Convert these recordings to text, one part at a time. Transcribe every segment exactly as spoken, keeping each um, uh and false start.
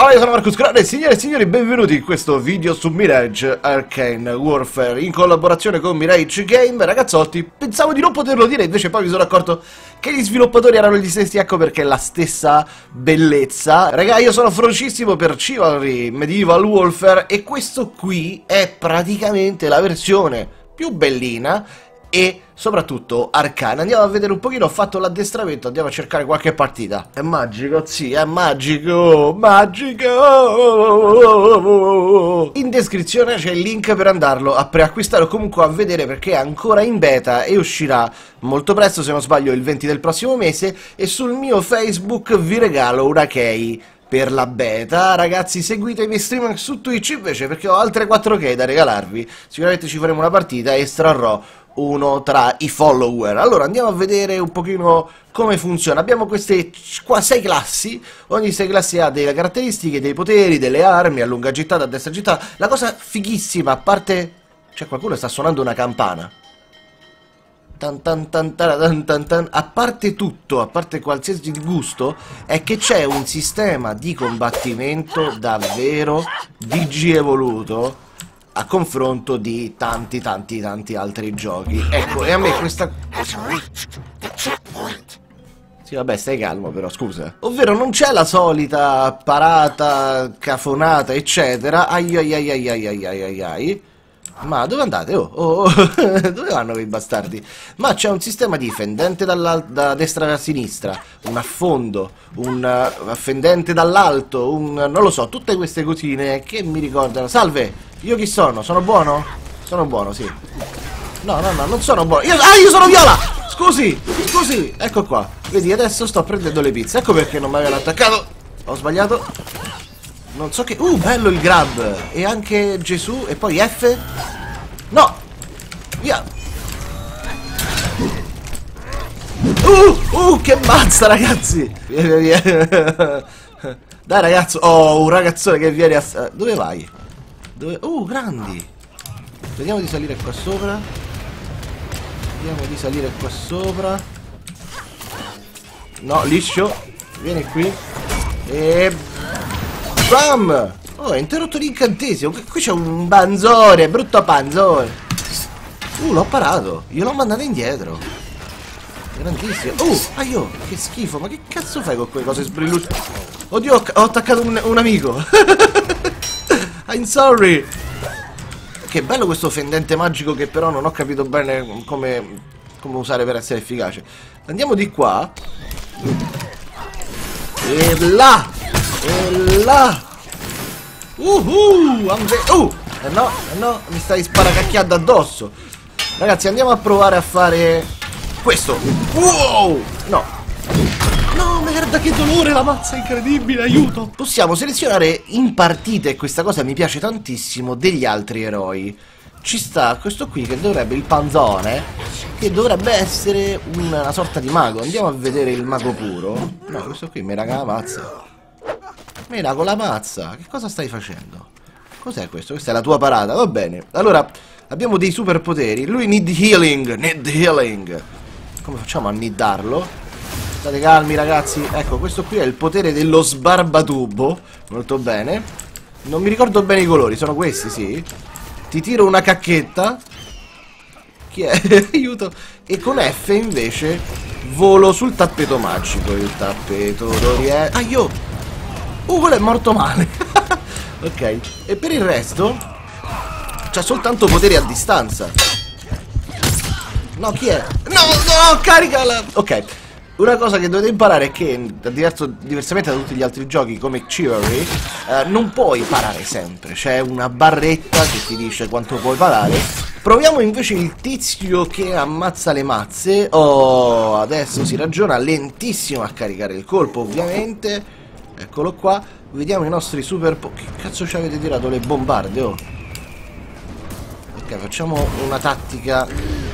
Allora, io sono Marcus Grande, signore e signori, benvenuti in questo video su Mirage Arcane Warfare in collaborazione con Mirage Game. Ragazzotti, pensavo di non poterlo dire, invece poi mi sono accorto che gli sviluppatori erano gli stessi, ecco perché è la stessa bellezza. Raga, io sono ferocissimo per Chivalry Medieval Warfare e questo qui è praticamente la versione più bellina e soprattutto arcana. Andiamo a vedere un pochino, ho fatto l'addestramento, andiamo a cercare qualche partita. È magico, sì, è magico, magico. In descrizione c'è il link per andarlo a preacquistare o comunque a vedere perché è ancora in beta e uscirà molto presto, se non sbaglio il venti del prossimo mese, e sul mio Facebook vi regalo una key per la beta. Ragazzi, seguite i miei stream su Twitch invece perché ho altre quattro key da regalarvi. Sicuramente ci faremo una partita e estrarrò uno tra i follower. Allora andiamo a vedere un pochino come funziona. Abbiamo queste qua sei classi, ogni sei classi ha delle caratteristiche, dei poteri, delle armi, a lunga gittata, a destra gittata. La cosa fighissima, a parte... c'è qualcuno che sta suonando una campana. Tan tan tan tan tan tan. A parte tutto, a parte qualsiasi gusto, è che c'è un sistema di combattimento davvero digivoluto a confronto di tanti tanti tanti altri giochi. Ecco, e a me questa... Sì, vabbè, stai calmo però, scusa. Ovvero non c'è la solita parata, cafonata, eccetera. Ai ai ai ai ai ai ai ai ai. Ma dove andate? Oh, oh, oh. Dove vanno quei bastardi? Ma c'è un sistema di fendente da destra a sinistra, un affondo, un uh, fendente dall'alto, un... non lo so, tutte queste cosine che mi ricordano... Salve! Io chi sono? Sono buono? Sono buono, sì. No, no, no, non sono buono. Io... Ah, io sono viola! Scusi, scusi, ecco qua. Vedi, adesso sto prendendo le pizze. Ecco perché non mi avevano attaccato. Ho sbagliato. Non so che... Uh, bello il grab. E anche Gesù. E poi F. No. Via. Uh, uh, che mazza, ragazzi. Via, via, via. Dai, ragazzo. Oh, un ragazzone che viene a... Dove vai? Dove... Uh, grandi. Vediamo di salire qua sopra. Vediamo di salire qua sopra. No, liscio. Vieni qui. E... Bam! Oh, è interrotto l'incantesimo. Qui c'è un banzone, brutto panzone. Uh, l'ho parato. Io l'ho mandato indietro. Grandissimo. Uh, aio, che schifo. Ma che cazzo fai con quelle cose sbrillucce? Oddio, ho, ho attaccato un, un amico. I'm sorry. Che bello questo fendente magico che però non ho capito bene come, come usare per essere efficace. Andiamo di qua. E là. E là. Uhu. Uh. Eh no, eh no, mi stai sparacacchiando addosso. Ragazzi, andiamo a provare a fare questo. Wow. No. No, merda, che dolore, la mazza incredibile, aiuto. Possiamo selezionare in partita, e questa cosa mi piace tantissimo, degli altri eroi. Ci sta questo qui che dovrebbe, il panzone, che dovrebbe essere una, una sorta di mago. Andiamo a vedere il mago puro. No, questo qui mi raga la mazza. Mi raga la mazza. Che cosa stai facendo? Cos'è questo? Questa è la tua parata, va bene. Allora, abbiamo dei superpoteri. Lui need healing, need healing. Come facciamo a niddarlo? State calmi, ragazzi. Ecco, questo qui è il potere dello sbarbatubo. Molto bene. Non mi ricordo bene i colori, sono questi, sì. Ti tiro una cacchetta. Chi è? Aiuto. E con F invece volo sul tappeto magico. Il tappeto d'oriente. Ah, io. Uh, quello è morto male. Ok. E per il resto c'ha soltanto poteri a distanza. No, chi è? No, no, caricala. Ok. Una cosa che dovete imparare è che, diverso, diversamente da tutti gli altri giochi come Chivalry, eh, non puoi parare sempre. C'è una barretta che ti dice quanto puoi parare. Proviamo invece il tizio che ammazza le mazze. Oh, adesso si ragiona lentissimo a caricare il colpo, ovviamente. Eccolo qua. Vediamo i nostri super... Che cazzo ci avete tirato le bombarde, oh? Ok, facciamo una tattica...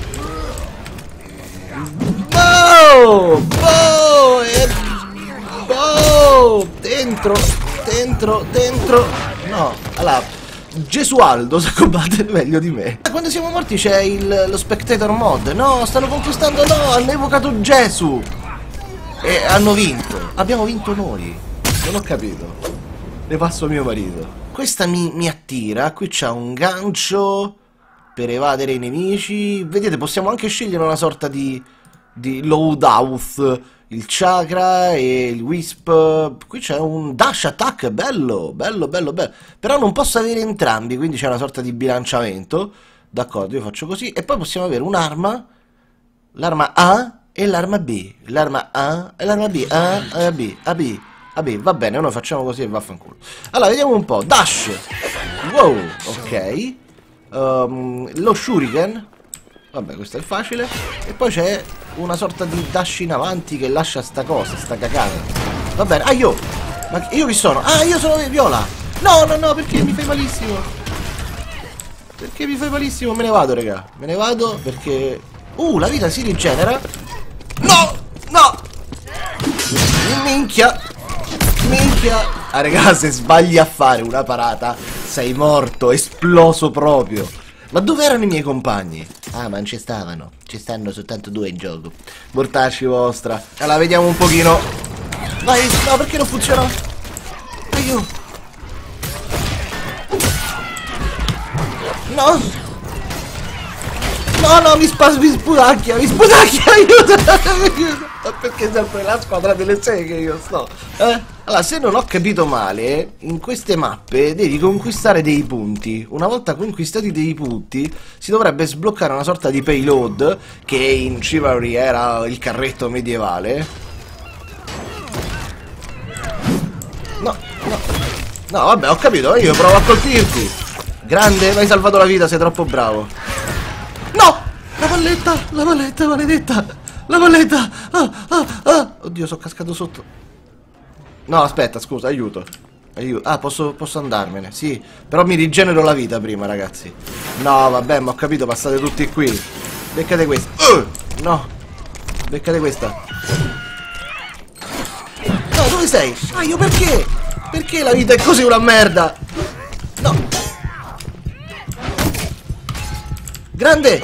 Boh! Boh! E... Boh! Dentro! Dentro! Dentro! No! Allora, Gesualdo sa combattere meglio di me. Quando siamo morti c'è il, lo spectator mod. No, stanno conquistando. No, hanno evocato Gesù. E hanno vinto. Abbiamo vinto noi. Non ho capito. le passo a mio marito. Questa mi, mi attira. Qui c'ha un gancio per evadere i nemici. Vedete, possiamo anche scegliere una sorta di, di loadout. Il chakra e il wisp. Qui c'è un dash attack. Bello, bello, bello, bello. Però non posso avere entrambi, quindi c'è una sorta di bilanciamento. D'accordo, io faccio così. E poi possiamo avere un'arma. L'arma A e l'arma B. L'arma A e l'arma B. A, A, B, A, B. A, B. Va bene, noi facciamo così e vaffanculo. Allora, vediamo un po'. Dash. Wow, ok. Um, lo shuriken. Vabbè, questo è facile. E poi c'è una sorta di dash in avanti che lascia sta cosa, sta cagata. Va bene. Ah, io. Ma io chi sono? Ah, io sono Viola. No, no, no, perché mi fai malissimo. Perché mi fai malissimo? Me ne vado, raga. Me ne vado perché... Uh, la vita si rigenera. No, no. Minchia. Minchia. Ah, raga, se sbagli a fare una parata sei morto, esploso proprio. Ma dove erano i miei compagni? Ah, ma non ci stavano. Ci stanno soltanto due in gioco. Mortacci vostra. Allora, vediamo un pochino. Vai, no, perché non funziona? Aiuto. No. No, no, mi spas mi sputacchia, mi sputacchia, aiuto, aiuto. Ma perché sempre la squadra delle seghe io sto? Eh? Allora, se non ho capito male, in queste mappe devi conquistare dei punti. Una volta conquistati dei punti, si dovrebbe sbloccare una sorta di payload, che in Chivalry era il carretto medievale. No, no. No, vabbè, ho capito, io provo a colpirti. Grande, mi hai salvato la vita, sei troppo bravo. No! La palletta, la palletta maledetta. La palletta. Ah, ah, ah. Oddio, sono cascato sotto. No, aspetta, scusa, aiuto. Aiuto. Ah, posso, posso andarmene, sì. Però mi rigenero la vita prima, ragazzi. No, vabbè, ma ho capito, passate tutti qui. Beccate questa. Uh, no. Beccate questa. No, dove sei? Ah, io perché? Perché la vita è così una merda? No. Grande.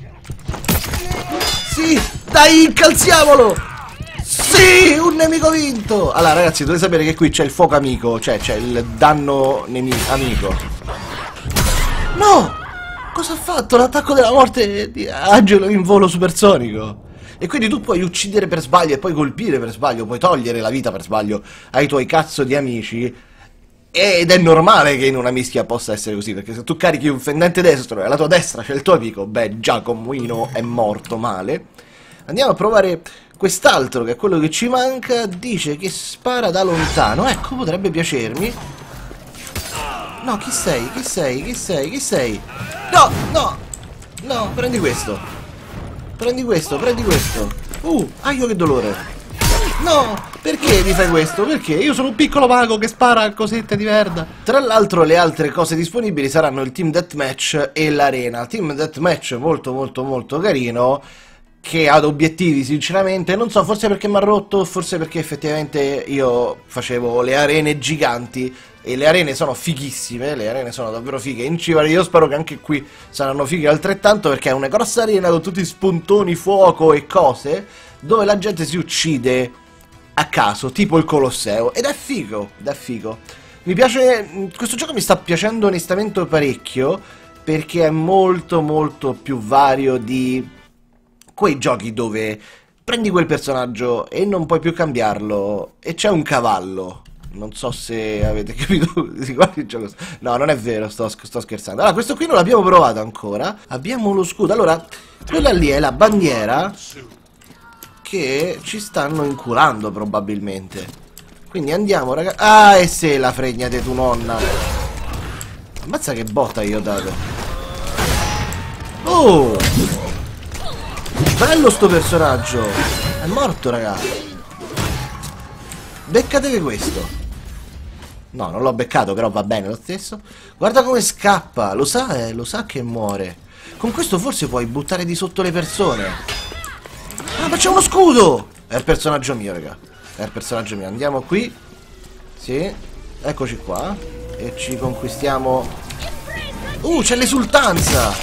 Sì, dai, incalziamolo. Sì, un nemico vinto. Allora, ragazzi, dovete sapere che qui c'è il fuoco amico. Cioè, c'è il danno nemico amico. No. Cosa ha fatto? L'attacco della morte di Angelo in volo supersonico. E quindi tu puoi uccidere per sbaglio e poi colpire per sbaglio, puoi togliere la vita per sbaglio ai tuoi cazzo di amici. Ed è normale che in una mischia possa essere così, perché se tu carichi un fendente destro e alla tua destra c'è il tuo amico, beh, Giacomino è morto male. Andiamo a provare quest'altro, che è quello che ci manca. Dice che spara da lontano. Ecco, potrebbe piacermi. No, chi sei? Chi sei? Chi sei? Chi sei? No, no, no, prendi questo. Prendi questo, prendi questo. Uh, aio che dolore. No, perché mi fai questo? Perché? Io sono un piccolo mago che spara a cosette di merda. Tra l'altro le altre cose disponibili saranno il Team Deathmatch e l'arena. Il Team Deathmatch molto molto molto carino, che ha obiettivi sinceramente. Non so, forse perché mi ha rotto, forse perché effettivamente io facevo le arene giganti. E le arene sono fighissime, le arene sono davvero fighe. In Chivalry io spero che anche qui saranno fighe altrettanto, perché è una grossa arena con tutti spuntoni, fuoco e cose, dove la gente si uccide a caso, tipo il Colosseo. Ed è figo, ed è figo. Mi piace, questo gioco mi sta piacendo onestamente parecchio, perché è molto molto più vario di quei giochi dove prendi quel personaggio e non puoi più cambiarlo e c'è un cavallo. Non so se avete capito di quale gioco. No, non è vero, sto, sto scherzando. Allora, questo qui non l'abbiamo provato ancora. Abbiamo lo scudo. Allora, quella lì è la bandiera che ci stanno inculando probabilmente. Quindi andiamo, ragazzi. Ah, e se la fregna di tua nonna. Ammazza che botta io ho dato. Oh, bello sto personaggio. È morto, ragazzi. Beccatevi questo. No, non l'ho beccato, però va bene lo stesso. Guarda come scappa. Lo sa, eh, lo sa che muore. Con questo forse puoi buttare di sotto le persone. Ah, ma c'è uno scudo. È il personaggio mio, raga. È il personaggio mio. Andiamo qui. Sì. Eccoci qua. E ci conquistiamo. Uh, c'è l'esultanza.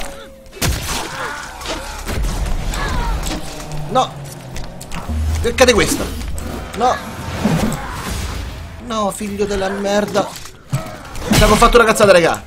No. Beccate questo. No. No, figlio della merda. che avevo fatto una cazzata, raga.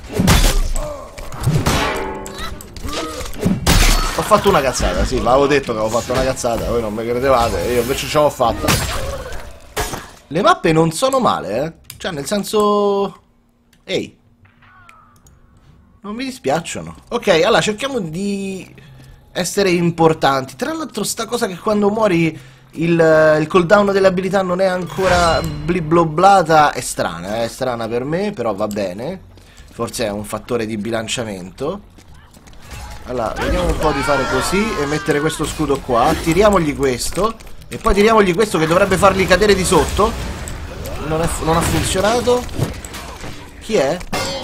Ho fatto una cazzata, sì, ma avevo detto che avevo fatto una cazzata, voi non mi credevate, io invece ce l'ho fatta. Le mappe non sono male, eh. Cioè, nel senso... Ehi. Non mi dispiacciono. Ok, allora cerchiamo di essere importanti. Tra l'altro sta cosa che quando muori il, il cooldown delle abilità non è ancora blibloblata è strana, eh? È strana per me, però va bene. Forse è un fattore di bilanciamento. Allora, vediamo un po' di fare così e mettere questo scudo qua. Tiriamogli questo e poi tiriamogli questo che dovrebbe farli cadere di sotto. Non, è, non ha funzionato. Chi è?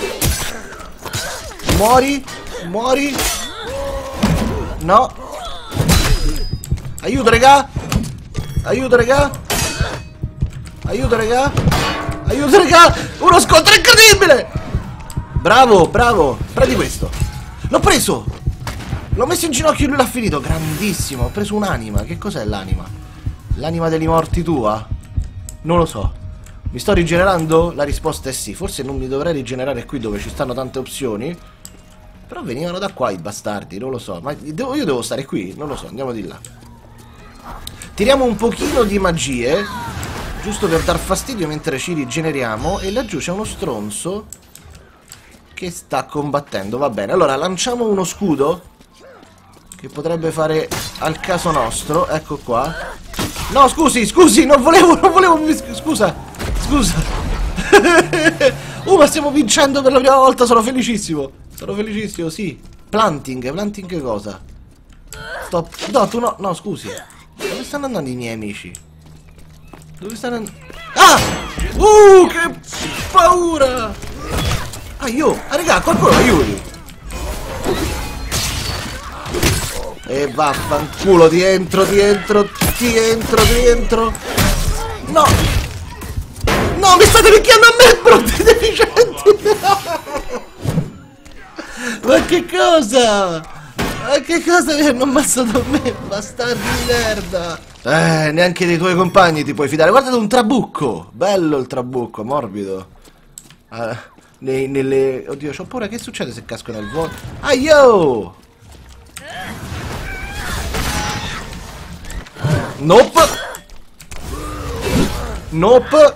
Muori, muori. No. Aiuto, raga. Aiuto, raga. Aiuto, raga. Aiuto, raga. Uno scontro incredibile. Bravo, bravo. Prendi questo. L'ho preso. L'ho messo in ginocchio e lui l'ha finito. Grandissimo. Ho preso un'anima. Che cos'è l'anima? L'anima degli morti tua? Non lo so. Mi sto rigenerando? La risposta è sì. Forse non mi dovrei rigenerare qui dove ci stanno tante opzioni. Però venivano da qua i bastardi, non lo so. Ma devo, io devo stare qui? Non lo so, andiamo di là. Tiriamo un pochino di magie, giusto per dar fastidio mentre ci rigeneriamo. E laggiù c'è uno stronzo che sta combattendo, va bene. Allora, lanciamo uno scudo che potrebbe fare al caso nostro. Ecco qua. No, scusi, scusi, non volevo, non volevo, scusa, scusa. Uh, ma stiamo vincendo per la prima volta, sono felicissimo. Sono felicissimo, sì. Planting, planting cosa? Stop. No, tu no, no, scusi. Dove stanno andando i miei amici? Dove stanno andando? Ah! Uh, che paura! Ah, io! Ah, raga, qualcuno aiuti! E vaffanculo, ti entro, ti entro, ti entro, ti entro! No! No, mi state picchiando a me, brutti deficienti! Ma che cosa? Ma che cosa mi hanno ammazzato a me, bastardi di merda? Eh, neanche dei tuoi compagni ti puoi fidare. Guardate un trabucco! Bello il trabucco, morbido. Ah, nei, nelle... Oddio, c'ho paura, che succede se casco nel vuoto? Ah, yo! Nope! Nope!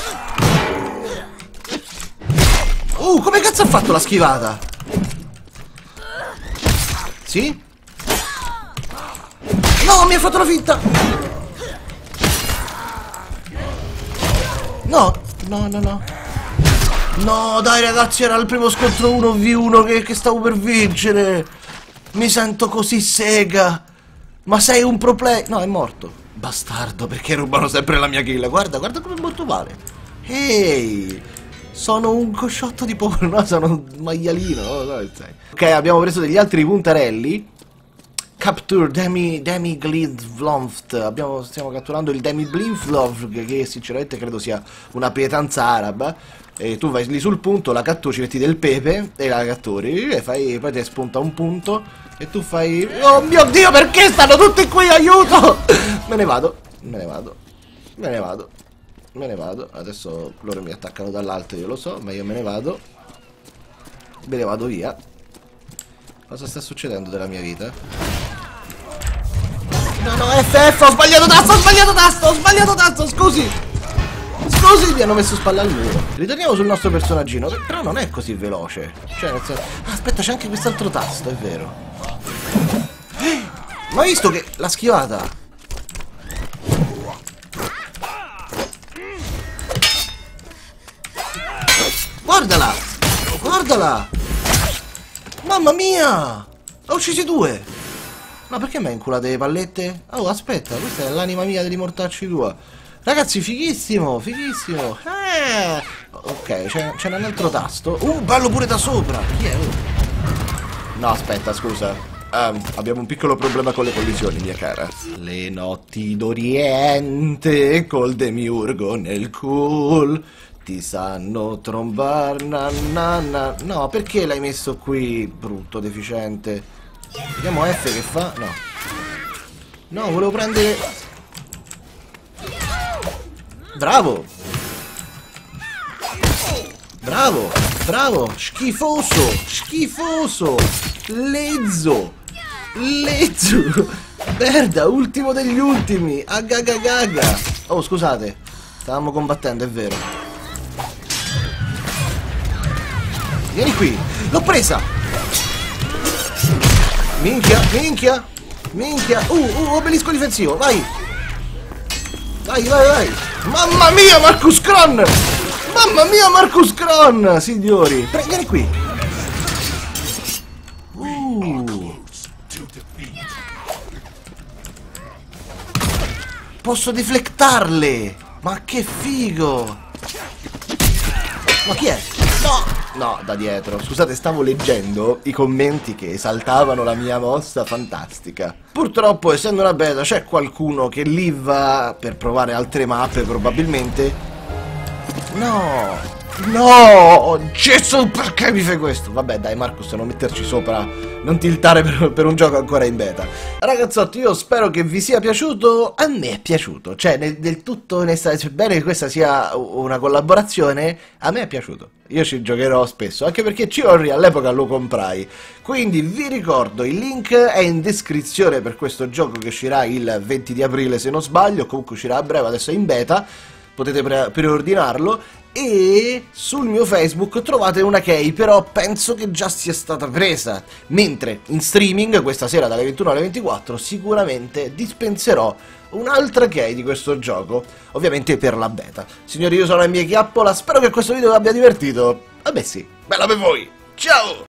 Uh, come cazzo ha fatto la schivata? Sì? No, mi ha fatto la finta! No, no, no, no. No, dai ragazzi, era il primo scontro uno vu uno che, che stavo per vincere. Mi sento così sega. Ma sei un pro play. No, è morto. Bastardo, perché rubano sempre la mia kill. Guarda, guarda come è molto male. Ehi, sono un cosciotto di povero. No, sono un maialino. Oh, no, ok, abbiamo preso degli altri puntarelli. Capture Demi Demi Glidvlomft. Abbiamo Stiamo catturando il Demi Glidvlomft, che sinceramente credo sia una pietanza araba. E tu vai lì sul punto, la catturi, ci metti del pepe e la catturi e fai, poi ti spunta un punto e tu fai... Oh mio Dio, perché stanno tutti qui? Aiuto! Me ne vado, me ne vado, me ne vado, me ne vado. Adesso loro mi attaccano dall'alto, io lo so, ma io me ne vado. Me ne vado via. Cosa sta succedendo della mia vita? No, no, F F, ho sbagliato tasto, ho sbagliato tasto, ho sbagliato tasto, scusi! Scusi, mi hanno messo spalla al muro. Ritorniamo sul nostro personaggino, che però non è così veloce. Cioè, nel senso... ah, aspetta, c'è anche quest'altro tasto, è vero. Eh, ma hai visto che l'ha schivata? Guardala! Guardala! Mamma mia! Ho uccisi due! Ma perché mi hai inculate le pallette? Oh, aspetta, questa è l'anima mia degli mortacci tua. Ragazzi, fighissimo, fighissimo. Eh, ok, c'è un altro tasto. Uh, bello pure da sopra. Chi è? Uh. No, aspetta, scusa. Um, abbiamo un piccolo problema con le collisioni, mia cara. Le notti d'Oriente col demiurgo nel cool ti sanno trombar na, na, na. No, perché l'hai messo qui, brutto deficiente? Vediamo F che fa. No. No, volevo prendere... Bravo! Bravo, bravo, schifoso, schifoso, lezzo, lezzo, merda, ultimo degli ultimi, agagagaga. Oh, scusate, stavamo combattendo, è vero. Vieni qui, l'ho presa. Minchia, minchia, minchia, uh, uh, obelisco difensivo, vai. Vai, vai, vai. Mamma mia, Marcus Kron. Mamma mia, Marcus Kron, signori! Pre vieni qui! Uh. Posso deflectarle! Ma che figo! Ma chi è? No! No, da dietro. Scusate, stavo leggendo i commenti che esaltavano la mia mossa fantastica. Purtroppo, essendo una beta, c'è qualcuno che lì va per provare altre mappe, probabilmente. No, no, Gesù, perché mi fai questo? Vabbè, dai, Marcus, non metterci sopra, non tiltare per, per un gioco ancora in beta. Ragazzotti, io spero che vi sia piaciuto. A me è piaciuto, cioè nel, del tutto onesta, sebbene che questa sia una collaborazione, a me è piaciuto. Io ci giocherò spesso, anche perché Chivalry all'epoca lo comprai. Quindi vi ricordo, il link è in descrizione per questo gioco che uscirà il venti di aprile se non sbaglio, comunque uscirà a breve, adesso è in beta. Potete pre preordinarlo, e sul mio Facebook trovate una key, però penso che già sia stata presa, mentre in streaming questa sera dalle ventuno alle ventiquattro sicuramente dispenserò un'altra key di questo gioco, ovviamente per la beta. Signori, io sono M Chiappola, spero che questo video vi abbia divertito. A me sì, bella per voi, ciao!